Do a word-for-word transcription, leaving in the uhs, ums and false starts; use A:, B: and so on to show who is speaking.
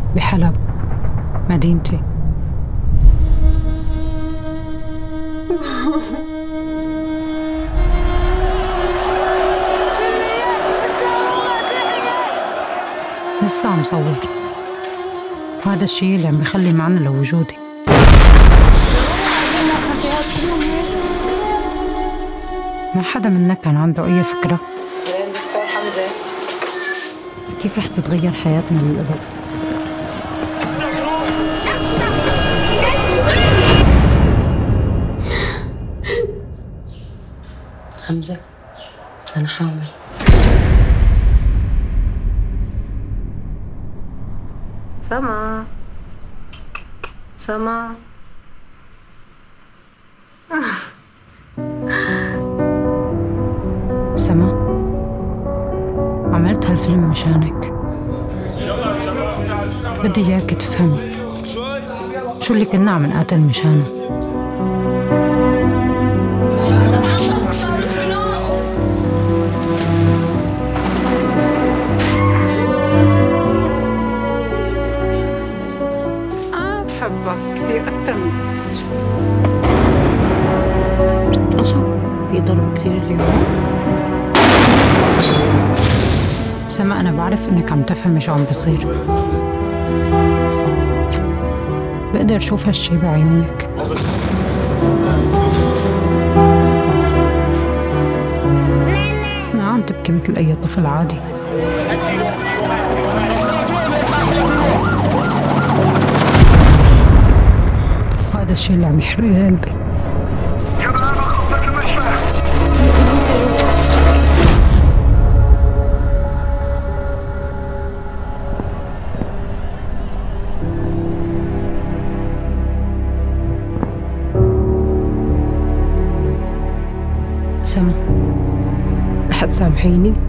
A: بحلب مدينتي. لسه عم صور. هذا الشيء اللي عم بخلي معنى لوجودي. ما حدا منا كان عنده أي فكرة
B: دكتور حمزة
A: كيف رح تتغير حياتنا للأبد.
B: حمزة أنا حامل. سما سما
A: سما، عملت هالفيلم مشانك. بدي إياك تفهمي شو اللي كنا عم نقاتل مشانه.
B: أنا بحبك كثير أكثر من
A: أصلا في ضرب كثير اليوم. سما، أنا بعرف إنك عم تفهمي شو عم بصير. بقدر شوف هالشي بعيونك. ما عم تبكي مثل أي طفل عادي. هذا الشي اللي عم يحرق لي قلبي. سما، رح تسامحيني؟